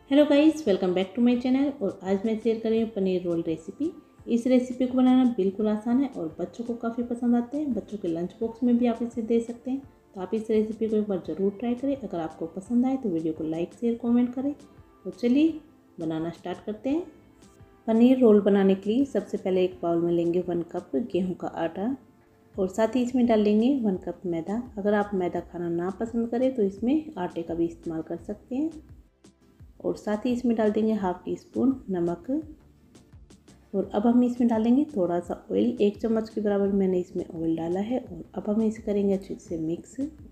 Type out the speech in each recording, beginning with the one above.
Hello guys, welcome back to my channel. और आज मैं शेयर कर रही हूँ पनीर रोल रेसिपी। इस रेसिपी को बनाना बिल्कुल आसान है और बच्चों को काफ़ी पसंद आते हैं। बच्चों के लंच बॉक्स में भी आप इसे दे सकते हैं। तो आप इस रेसिपी को एक बार ज़रूर ट्राई करें। अगर आपको पसंद आए तो वीडियो को लाइक शेयर कॉमेंट करें। तो चलिए बनाना स्टार्ट करते हैं। पनीर रोल बनाने के लिए सबसे पहले एक बाउल में लेंगे 1 कप गेहूँ का आटा और साथ ही इसमें डाल लेंगे 1 कप मैदा। अगर आप मैदा खाना ना पसंद करें तो इसमें आटे का भी इस्तेमाल कर सकते हैं। और साथ ही इसमें डाल देंगे 1/2 टीस्पून नमक। और अब हम इसमें डालेंगे थोड़ा सा ऑयल, 1 चम्मच के बराबर मैंने इसमें ऑयल डाला है। और अब हम इसे करेंगे अच्छे से मिक्स।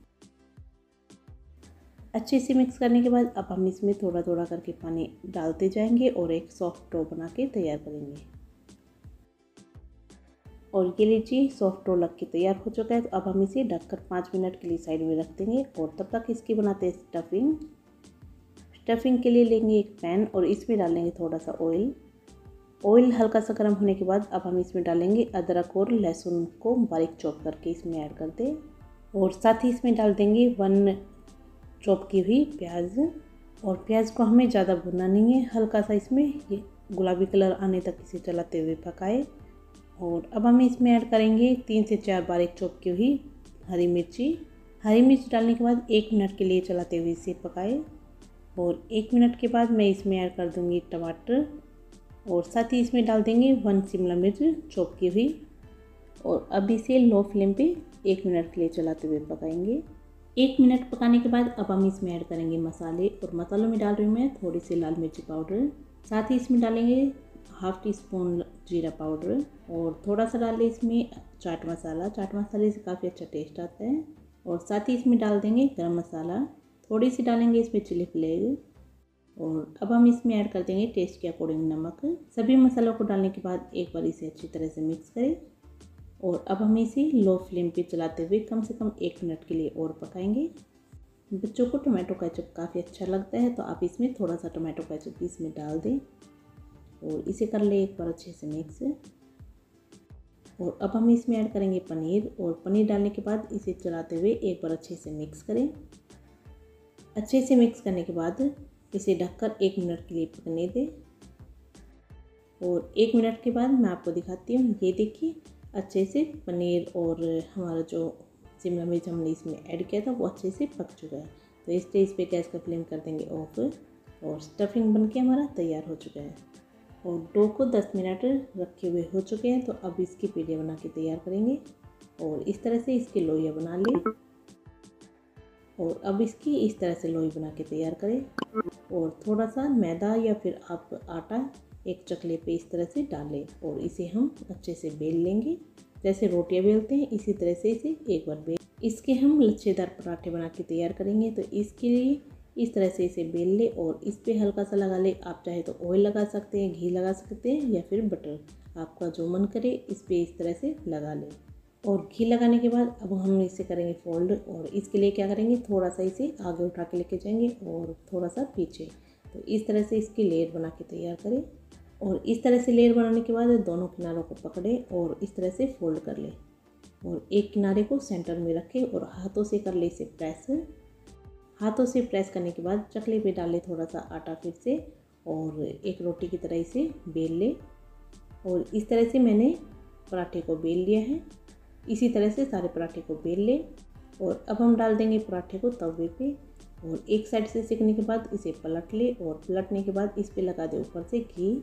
अच्छे से मिक्स करने के बाद अब हम इसमें थोड़ा थोड़ा करके पानी डालते जाएंगे और एक सॉफ्ट डो बना के तैयार करेंगे। और ये लीजिए सॉफ्ट डो लग के तैयार हो चुका है। तो अब हम इसे ढककर 5 मिनट के लिए साइड में रख देंगे और तब तक इसकी बनाते हैं स्टफिंग। स्टफिंग के लिए लेंगे एक पैन और इसमें डालेंगे थोड़ा सा ऑयल। ऑयल हल्का सा गर्म होने के बाद अब हम इसमें डालेंगे अदरक और लहसुन को बारीक चॉप करके इसमें ऐड कर दें। और साथ ही इसमें डाल देंगे 1 चॉप की हुई प्याज। और प्याज को हमें ज़्यादा भुनना नहीं है, हल्का सा इसमें ये गुलाबी कलर आने तक इसे चलाते हुए पकाए। और अब हम इसमें ऐड करेंगे 3 से 4 बारीक चॉप की हुई हरी मिर्ची। हरी मिर्च डालने के बाद 1 मिनट के लिए चलाते हुए इसे पकाए। और 1 मिनट के बाद मैं इसमें ऐड कर दूंगी टमाटर और साथ ही इसमें डाल देंगे 1 शिमला मिर्च चॉप की हुई। और अब इसे लो फ्लेम पे 1 मिनट के लिए चलाते हुए पकाएंगे। 1 मिनट पकाने के बाद अब हम इसमें ऐड करेंगे मसाले। और मसालों में डाल रही हूँ मैं थोड़ी सी लाल मिर्ची पाउडर, साथ ही इसमें डालेंगे 1/2 टीस्पून जीरा पाउडर और थोड़ा सा डालें इसमें चाट मसाला। चाट मसाले से काफ़ी अच्छा टेस्ट आता है। और साथ ही इसमें डाल देंगे गरम मसाला, थोड़ी सी डालेंगे इसमें चिली फ्लेक्स। और अब हम इसमें ऐड कर देंगे टेस्ट के अकॉर्डिंग नमक। सभी मसालों को डालने के बाद एक बार इसे अच्छी तरह से मिक्स करें। और अब हम इसे लो फ्लेम पे चलाते हुए कम से कम 1 मिनट के लिए और पकाएंगे। बच्चों को टोमेटो केचप काफ़ी अच्छा लगता है, तो आप इसमें थोड़ा सा टोमेटो केचप भी इसमें डाल दें और इसे कर ले एक बार अच्छे से मिक्स। और अब हम इसमें ऐड करेंगे पनीर। और पनीर डालने के बाद इसे चलाते हुए एक बार अच्छे से मिक्स करें। अच्छे से मिक्स करने के बाद इसे ढककर 1 मिनट के लिए पकने दें। और 1 मिनट के बाद मैं आपको दिखाती हूँ। ये देखिए अच्छे से पनीर और हमारा जो शिमला मिर्च हमने इसमें ऐड किया था वो अच्छे से पक चुका है। तो इस स्टेज पे गैस का फ्लेम कर देंगे ऑफ। और स्टफिंग बनके हमारा तैयार हो चुका है। और डो को 10 मिनट रखे हुए हो चुके हैं। तो अब इसकी पीढ़ियाँ बना के तैयार करेंगे और इस तरह से इसकी लोइयाँ बना लें। और अब इसकी इस तरह से लोई बना के तैयार करें। और थोड़ा सा मैदा या फिर आप आटा एक चकले पे इस तरह से डालें और इसे हम अच्छे से बेल लेंगे। जैसे रोटियां बेलते हैं इसी तरह से इसे एक बार बेल, इसके हम लच्छेदार पराठे बना के तैयार करेंगे। तो इसके लिए इस तरह से इसे बेल ले और इस पे हल्का सा लगा ले। आप चाहे तो ऑयल लगा सकते हैं, घी लगा सकते हैं या फिर बटर, आपका जो मन करे इस पे इस तरह से लगा लें। और घी लगाने के बाद अब हम इसे करेंगे फोल्ड। और इसके लिए क्या करेंगे, थोड़ा सा इसे आगे उठा के लेके जाएंगे और थोड़ा सा पीछे। तो इस तरह से इसकी लेयर बना के तैयार करें। और इस तरह से लेयर बनाने के बाद दोनों किनारों को पकड़े और इस तरह से फोल्ड कर ले। और एक किनारे को सेंटर में रखें और हाथों से कर ले इसे प्रेस। हाथों से प्रेस करने के बाद चकले पे डाले थोड़ा सा आटा फिर से और एक रोटी की तरह इसे बेल ले। और इस तरह से मैंने पराठे को बेल लिया है। इसी तरह से सारे पराठे को बेल ले। और अब हम डाल देंगे पराठे को तवे पे और एक साइड से सेकने के बाद इसे पलट ले। और पलटने के बाद इस पे लगा दे ऊपर से घी।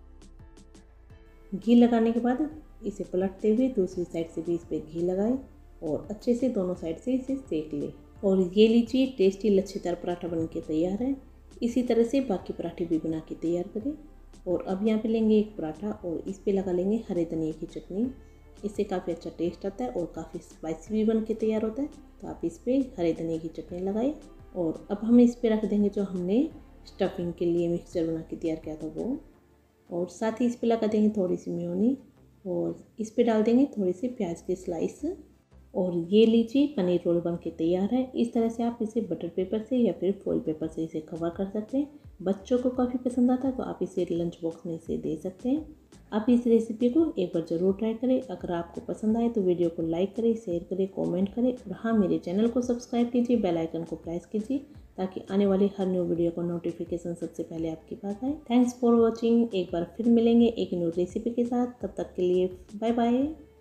घी लगाने के बाद इसे पलटते हुए दूसरी साइड से भी इस पे घी लगाए और अच्छे से दोनों साइड से इसे सेक ले। और ये लीजिए टेस्टी लच्छेदार पराठा बन के तैयार है। इसी तरह से बाकी पराठे भी बना के तैयार करें। और अब यहाँ पे लेंगे एक पराठा और इस पे लगा लेंगे हरे धनिए की चटनी। इससे काफ़ी अच्छा टेस्ट आता है और काफ़ी स्पाइसी भी बन के तैयार होता है। तो आप इस पे हरे धनिए की चटनी लगाए। और अब हम इस पे रख देंगे जो हमने स्टफिंग के लिए मिक्सचर बना के तैयार किया था वो। और साथ ही इस पे लगा देंगे थोड़ी सी मेयोनी और इस पे डाल देंगे थोड़ी सी प्याज की स्लाइस। और ये लीजिए पनीर रोल बन के तैयार है। इस तरह से आप इसे बटर पेपर से या फिर फॉइल पेपर से इसे कवर कर सकते हैं। बच्चों को काफ़ी पसंद आता है तो आप इसे लंच बॉक्स में इसे दे सकते हैं। आप इस रेसिपी को एक बार ज़रूर ट्राई करें। अगर आपको पसंद आए तो वीडियो को लाइक करें, शेयर करें, कमेंट करें। और हाँ, मेरे चैनल को सब्सक्राइब कीजिए, बेल आइकन को प्रेस कीजिए ताकि आने वाली हर न्यू वीडियो का नोटिफिकेशन सबसे पहले आपके पास आए। Thanks for watching. एक बार फिर मिलेंगे एक न्यू रेसिपी के साथ, तब तक के लिए बाय बाय।